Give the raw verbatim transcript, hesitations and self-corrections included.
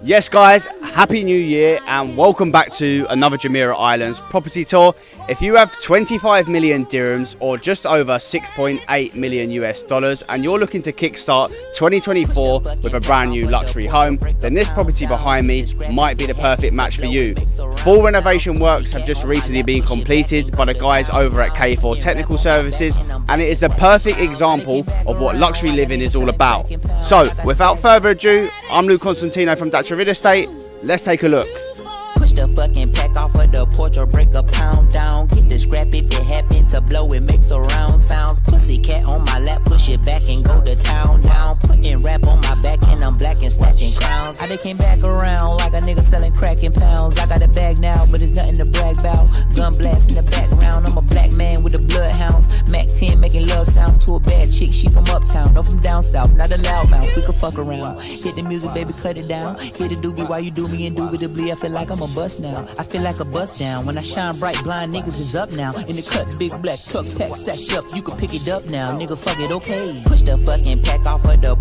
Yes guys, happy new year and welcome back to another Jumeirah Islands property tour. If you have twenty-five million dirhams or just over six point eight million U S dollars and you're looking to kickstart twenty twenty-four with a brand new luxury home, then this property behind me might be the perfect match for you. Full renovation works have just recently been completed by the guys over at K four Technical Services, and it is the perfect example of what luxury living is all about. So without further ado, I'm Luke Constantino from Dacha Real Estate. Let's take a look. Push the fucking pack off of the porch or break a pound down. Get the scrap if it happen to blow, it makes a round sounds. Pussy cat on my lap, push it back and go to town now. Putting rap on my back and I'm black and snatching crowns. I done came back around like a nigga selling crack in pounds. I got a bag now, but it's nothing to brag about. Gun blast in the background, I'm a black man with the bloodhounds. Mac ten making love sounds to a bad chick, she from uptown, no from down south, not a loudmouth, we could fuck around. Hit the music, baby, cut it down. Hit the doobie while you do me indubitably. I feel like I'm a bust now. I feel like a bust down. When I shine bright, blind niggas is up now. In the cut, big black truck pack sacked up. You can pick it up now, nigga. Fuck it, okay. Push the fucking pack off of the